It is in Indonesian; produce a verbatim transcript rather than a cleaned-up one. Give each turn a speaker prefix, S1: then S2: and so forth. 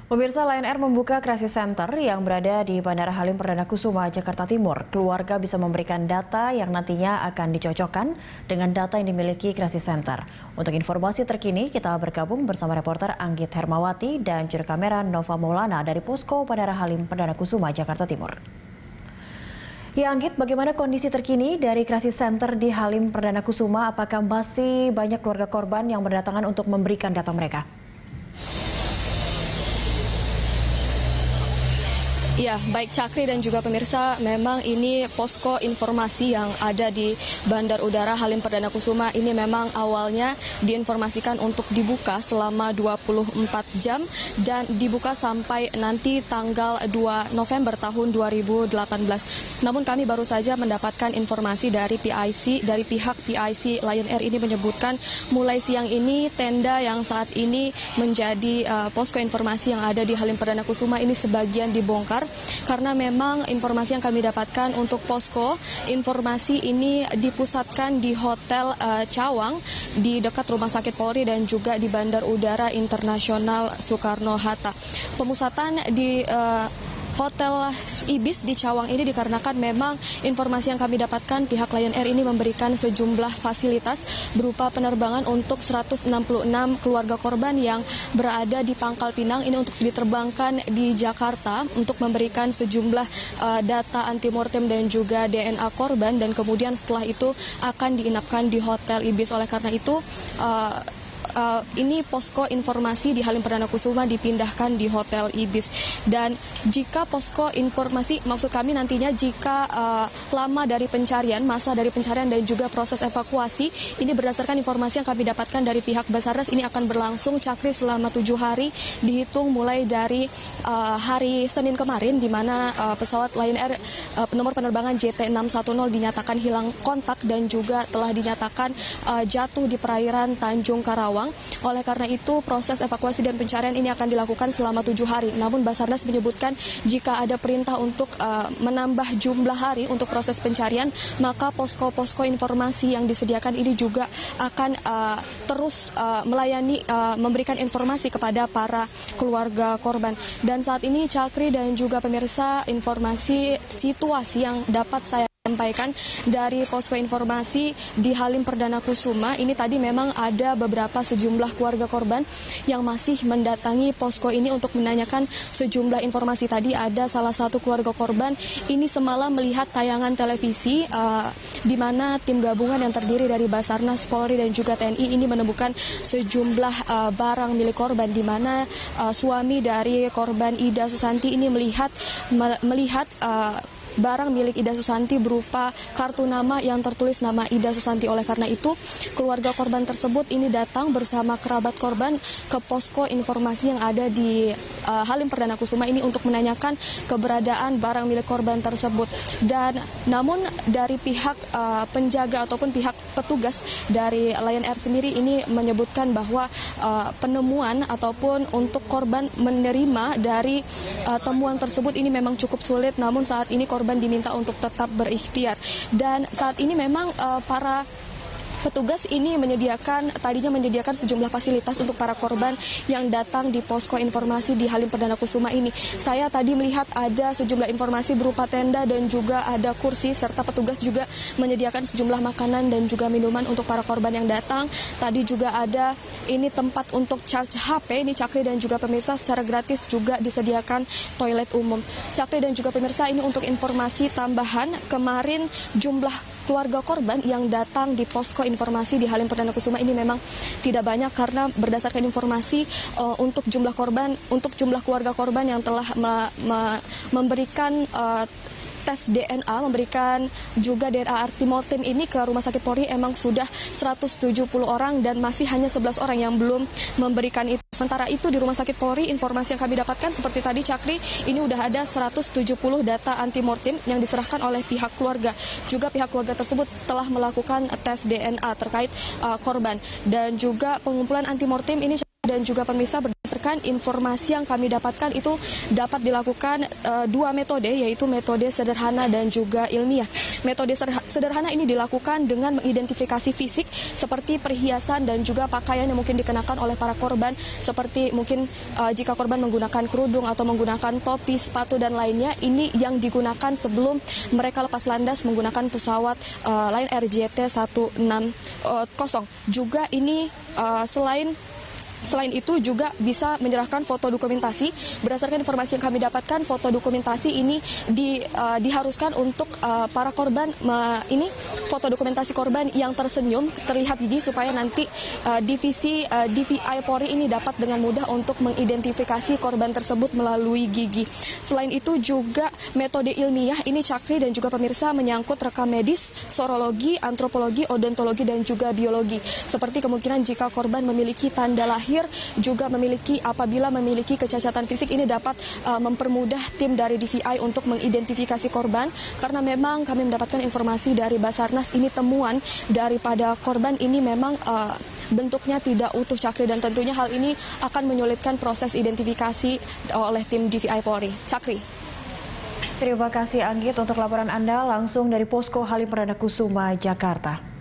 S1: Pemirsa, Lion Air membuka Crisis Center yang berada di Bandara Halim Perdana Kusuma, Jakarta Timur. Keluarga bisa memberikan data yang nantinya akan dicocokkan dengan data yang dimiliki Crisis Center. Untuk informasi terkini, kita bergabung bersama reporter Anggit Hermawati dan juru kamera Nova Maulana dari Posko Bandara Halim Perdana Kusuma, Jakarta Timur. Ya, Anggit, bagaimana kondisi terkini dari Crisis Center di Halim Perdana Kusuma? Apakah masih banyak keluarga korban yang berdatangan untuk memberikan data mereka?
S2: Ya, baik Cakri dan juga pemirsa, memang ini posko informasi yang ada di Bandar Udara Halim Perdana Kusuma ini memang awalnya diinformasikan untuk dibuka selama dua puluh empat jam dan dibuka sampai nanti tanggal dua November tahun dua ribu delapan belas. Namun kami baru saja mendapatkan informasi dari P I C, dari pihak P I C Lion Air ini menyebutkan mulai siang ini tenda yang saat ini menjadi uh, posko informasi yang ada di Halim Perdana Kusuma ini sebagian dibongkar. Karena memang informasi yang kami dapatkan untuk posko informasi ini dipusatkan di Hotel uh, Cawang di dekat Rumah Sakit Polri dan juga di Bandar Udara Internasional Soekarno-Hatta. Pemusatan di uh, Hotel Ibis di Cawang ini dikarenakan memang informasi yang kami dapatkan pihak Lion Air ini memberikan sejumlah fasilitas berupa penerbangan untuk seratus enam puluh enam keluarga korban yang berada di Pangkal Pinang ini untuk diterbangkan di Jakarta untuk memberikan sejumlah uh, data antemortem dan juga D N A korban dan kemudian setelah itu akan diinapkan di Hotel Ibis. Oleh karena itu uh, Uh, ini posko informasi di Halim Perdana Kusuma dipindahkan di Hotel Ibis. Dan jika posko informasi, maksud kami nantinya jika uh, lama dari pencarian, masa dari pencarian dan juga proses evakuasi, ini berdasarkan informasi yang kami dapatkan dari pihak Basarnas, ini akan berlangsung Cakri selama tujuh hari, dihitung mulai dari uh, hari Senin kemarin, di mana uh, pesawat Lion Air uh, nomor penerbangan J T enam satu nol dinyatakan hilang kontak dan juga telah dinyatakan uh, jatuh di perairan Tanjung Karawang. Oleh karena itu proses evakuasi dan pencarian ini akan dilakukan selama tujuh hari. Namun Basarnas menyebutkan jika ada perintah untuk uh, menambah jumlah hari untuk proses pencarian, maka posko-posko informasi yang disediakan ini juga akan uh, terus uh, melayani, uh, memberikan informasi kepada para keluarga korban. Dan saat ini Cakri dan juga pemirsa, informasi situasi yang dapat saya sampaikan dari posko informasi di Halim Perdana Kusuma ini tadi memang ada beberapa sejumlah keluarga korban yang masih mendatangi posko ini untuk menanyakan sejumlah informasi. Tadi ada salah satu keluarga korban ini semalam melihat tayangan televisi uh, di mana tim gabungan yang terdiri dari Basarnas, Polri dan juga T N I ini menemukan sejumlah uh, barang milik korban di mana uh, suami dari korban Ida Susanti ini melihat me melihat uh, barang milik Ida Susanti berupa kartu nama yang tertulis nama Ida Susanti. Oleh karena itu, keluarga korban tersebut ini datang bersama kerabat korban ke posko informasi yang ada di uh, Halim Perdana Kusuma ini untuk menanyakan keberadaan barang milik korban tersebut. Dan namun dari pihak uh, penjaga ataupun pihak petugas dari Lion Air sendiri ini menyebutkan bahwa uh, penemuan ataupun untuk korban menerima dari uh, temuan tersebut ini memang cukup sulit. Namun saat ini korban korban diminta untuk tetap berikhtiar. Dan saat ini memang uh, para petugas ini menyediakan, tadinya menyediakan sejumlah fasilitas untuk para korban yang datang di posko informasi di Halim Perdana Kusuma ini. Saya tadi melihat ada sejumlah informasi berupa tenda dan juga ada kursi, serta petugas juga menyediakan sejumlah makanan dan juga minuman untuk para korban yang datang. Tadi juga ada ini tempat untuk charge H P, ini Cakri dan juga pemirsa, secara gratis juga disediakan toilet umum. Cakri dan juga pemirsa, ini untuk informasi tambahan, kemarin jumlah keluarga korban yang datang di posko informasi di Halim Perdana Kusuma ini memang tidak banyak karena berdasarkan informasi uh, untuk jumlah korban, untuk jumlah keluarga korban yang telah me me memberikan uh, tes D N A, memberikan juga D N A antemortem ini ke Rumah Sakit Polri emang sudah seratus tujuh puluh orang dan masih hanya sebelas orang yang belum memberikan itu. Sementara itu di Rumah Sakit Polri, informasi yang kami dapatkan seperti tadi Cakri, ini udah ada seratus tujuh puluh data antemortem yang diserahkan oleh pihak keluarga. Juga pihak keluarga tersebut telah melakukan tes D N A terkait uh, korban. Dan juga pengumpulan antemortem ini dan juga pemirsa Berdasarkan informasi yang kami dapatkan itu dapat dilakukan uh, dua metode, yaitu metode sederhana dan juga ilmiah. Metode sederhana ini dilakukan dengan mengidentifikasi fisik seperti perhiasan dan juga pakaian yang mungkin dikenakan oleh para korban, seperti mungkin uh, jika korban menggunakan kerudung atau menggunakan topi, sepatu dan lainnya, ini yang digunakan sebelum mereka lepas landas menggunakan pesawat uh, Lion Air J T satu enam nol. Juga ini uh, selain Selain itu juga bisa menyerahkan foto dokumentasi. Berdasarkan informasi yang kami dapatkan, foto dokumentasi ini di, uh, diharuskan untuk uh, para korban, uh, ini foto dokumentasi korban yang tersenyum, terlihat gigi, supaya nanti uh, divisi uh, D V I Polri ini dapat dengan mudah untuk mengidentifikasi korban tersebut melalui gigi. Selain itu juga metode ilmiah ini, Cakri dan juga pemirsa, menyangkut rekam medis, sorologi, antropologi, odontologi dan juga biologi. Seperti kemungkinan jika korban memiliki tanda lahir, juga memiliki apabila memiliki kecacatan fisik, ini dapat uh, mempermudah tim dari D V I untuk mengidentifikasi korban, karena memang kami mendapatkan informasi dari Basarnas, ini temuan daripada korban ini memang uh, bentuknya tidak utuh, Cakri, dan tentunya hal ini akan menyulitkan proses identifikasi oleh tim D V I Polri. Cakri.
S1: Terima kasih Anggit untuk laporan Anda langsung dari Posko Halim Perdana Kusuma, Jakarta.